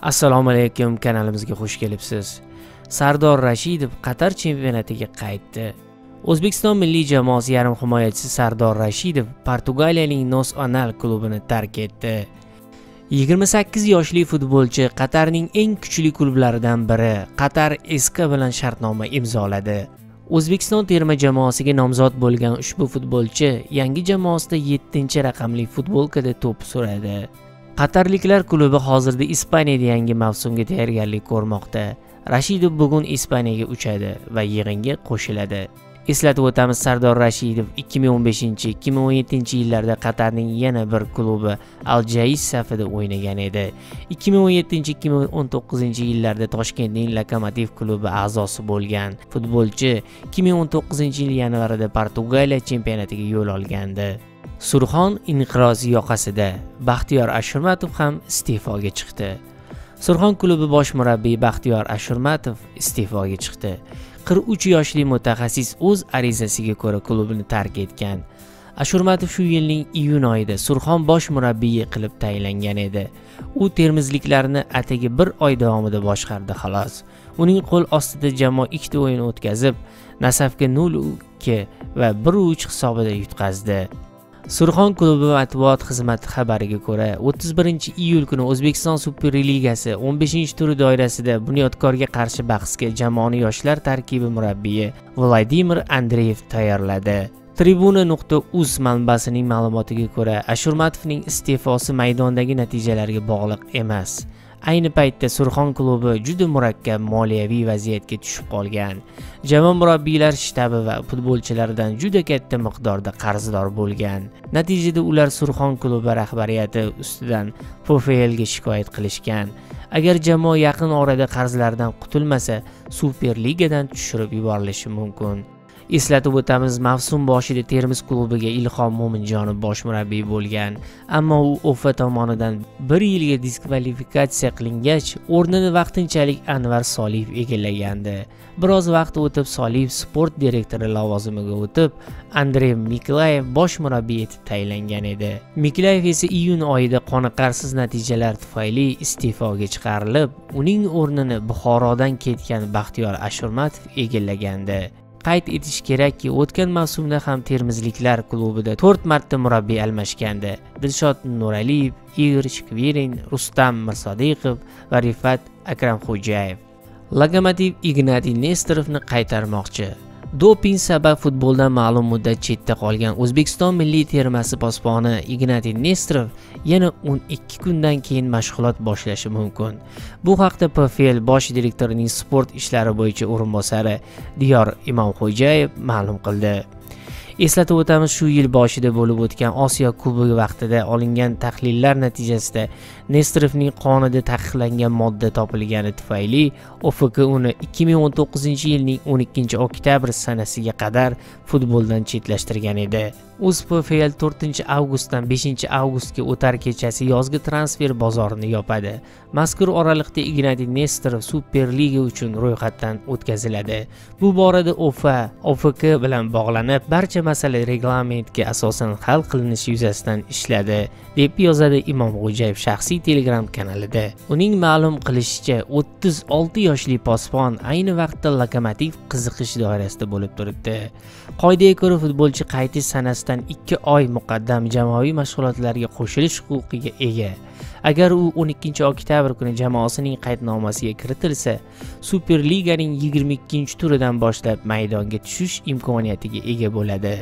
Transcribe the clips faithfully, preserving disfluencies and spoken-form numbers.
Assalomu alaykum, kanalimizga xush kelibsiz. Sardor Rashidov Qatar chempionatiga qaytdi. O'zbekiston milliy jamoasi yarim himoyachisi Sardor Rashidov Portugaliyaning Nacional klubini tark etdi. yigirma sakkiz yoshli futbolchi Qatarning eng kuchli klublaridan biri Qatar S K bilan shartnoma imzoladi. O'zbekiston terma jamoasiga nomzod bo'lgan ushbu futbolchi yangi jamoasida yettinchi raqamli futbolkada to'p suradi. Qatarliklar klubi hozirda Ispaniyada yangi mavsumga tayyorgarlik ko'rmoqda. Rashidov bugun Ispaniyaga uchadi va yig'inga qo'shiladi. Eslatib o'tamiz, Sardor Rashidov ikki ming o'n beshinchi ikki ming o'n yettinchi yillarda Qatarning yana bir klubi Al Jaiz safida o'ynagan edi. ikki ming o'n yettinchi ikki ming o'n to'qqizinchi yillarda Toshkentning Lokomotiv klubi a'zosi bo'lgan futbolchi ikki ming o'n to'qqizinchi yil yanvarida Portugaliya chempionatiga yo'l olgandi. Surxon inqirozi yoqasida Baxtiyor Ashurmatov ham iste'foga chiqdi. Surxon klubi bosh murabbiyi Baxtiyor Ashurmatov iste'foga chiqdi. qirq uch yoshli mutaxassis o'z arizasiga ko'ra klubini tark etgan. Ashurmatov shu yilning iyun oyida Surxon bosh murabbiyi qilib tayinlangan edi. U termizliklarni atigi bir oy davomida boshqardi xolos. Uning qo'l ostida jamoa ikkita o'yin o'tkazib, Nasafga nol ikki va bir uch hisobida yutqazdi. Surxon klubi matbuot xizmati xabariga ko'ra, o'ttiz birinchi iyul kuni O'zbekiston Superligasi o'n beshinchi turi doirasida Bunyodkorga qarshi bahsga jamoani yoshlar tarkibi murabbiyi Vladimir Andreyev tayyorladi. Tribuna nuqta uz manbasining ma'lumotiga ko'ra, Ashurmatovning iste'fosi maydondagi natijalarga bog'liq emas. Ayni paytda Surxon klubi juda murakkab moliyaviy vaziyatga tushib qolgan. Jamoa murabbiylar shtabi va futbolchilaridan juda katta miqdorda qarzdor bo'lgan. Natijada ular Surxon klubi rahbariyati ustidan P F L ga shikoyat qilishgan. Agar jamoa yaqin orada qarzlardan qutulmasa, Superligadan tushirib yuborilishi mumkin. Eslatib o'tamiz, mavsum boshida Termiz klubiga Ilhom Mo'minjonov bosh murabbiy bo'lgan, ammo u O F A tomonidan bir yilga diskvalifikatsiya qilingach, o'rnini vaqtinchalik Anvar Soliyev egallagandi. Biroz vaqt o'tib Soliyev sport direktori lavozimiga o'tib, Andrey Miklayev bosh murabbiy etib tayinlangan edi. Miklayev esa iyun oyida qoniqarsiz natijalar tufayli iste'foga chiqarilib, uning o'rnini Buxorodan ketgan Baxtiyor Ashurmatov egallagandi. Qayd etish kerakki, o'tgan mavsumda ham termizliklar klubida to'rt marta murabbiy almashgandi. Dilshod Nuraliyev, Igor Shkvirin, Rustam Mirsodiqov va Rifat Akramxo'jayev. Lokomotiv Ignatiy Nestorovni qaytarmoqchi. Doping sabab futboldan ma'lum muddat chetda qolgan O'zbekiston milliy termasi posboni Ignatiy Nestorov yana o'n ikki kundan keyin mashg'ulot boshlashi mumkin. Bu haqda P F L bosh direktorining sport ishlari bo'yicha o'rinbosari Diyor Imomxo'jayev ma'lum qildi. Eslatib o'tamiz, shu yil boshida bo'lib o'tgan Osiyo Kubogi vaqtida olingan tahlillar natijasida Nestorovning qonida taqiqlangan modda topilgani tufayli O F K uni ikki ming o'n to'qqizinchi yilning o'n ikkinchi oktyabr sanasiga qadar futboldan chetlashtirgan edi. O'z P F L to'rtinchi avgustdan beshinchi avgustga o'tar kechasi yozgi transfer bozorini yopadi. Mazkur oraliqda Ignatiy Nestorov Superliga uchun ro'yxatdan o'tkaziladi. Bu borada O F A, O F K bilan bog'lanib, barcha masala reglamentga asosan hal qilinishi yuzasidan ishladi, deb yozadi Imomxo'jayev shaxsiy Telegram kanalida. Uning ma'lum qilishicha, o'ttiz olti yoshli posbon ayni vaqtda Lokomotiv qiziqish doirasida bo'lib turibdi. Qoidaga ko'ra futbolchi qaytish sanasidan ikki oy muqaddam jamoaviy mashg'ulotlarga qo'shilish huquqiga ega. Agar u o'n ikkinchi oktyabr kuni jamoasining qaydnomasiga kiritilsa, Superliganing yigirma ikkinchi turidan boshlab maydonga tushish imkoniyatiga ega bo'ladi.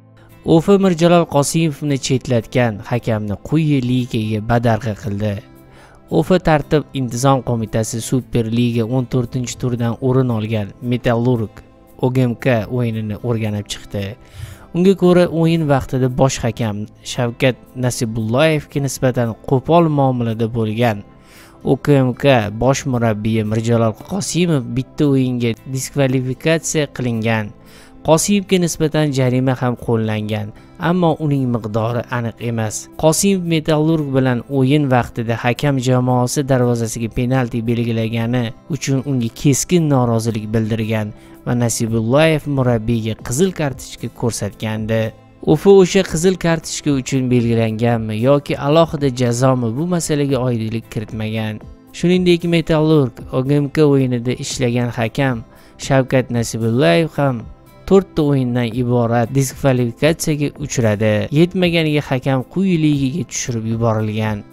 O F A Mirjalol Qosimovni chetlatgan hakamni quyi ligaga badarg'a qildi. O F A tartib intizom qo'mitasi Superliga o'n to'rtinchi turidan o'rin olgan Metallurg O G M K o'yinini o'rganib chiqdi. Unga ko'ra, o'yin vaqtida bosh hakam Shavkat Nasibullayevga nisbatan qo'pol muomalada bo'lgan. O G M K bosh murabbiyi Mirjalol Qosimov bitta o'yinga diskvalifikatsiya qilingan. Qosimovga nisbatan jarima ham qo'llangan, ammo uning miqdori aniq emas. Qosimov Metallurg bilan o'yin vaqtida hakam jamoasi darvozasiga penalti belgilagani uchun unga keskin norozilik bildirgan va Nasibullayev murabbiyga qizil kartochka ko'rsatgandi. O F A o'sha qizil kartochka uchun belgilanganmi yoki alohida jazomi bu masalaga oydinlik kiritmagan. Shuningdek, Metallurg O G M K o'yinida ishlagan hakam Shavkat Nasibullayev ham to'rtta o'yindan iborat diskvalifikatsiyaga uchradi. Yetmaganiga hakam quyi ligaga tushirib yuborilgan.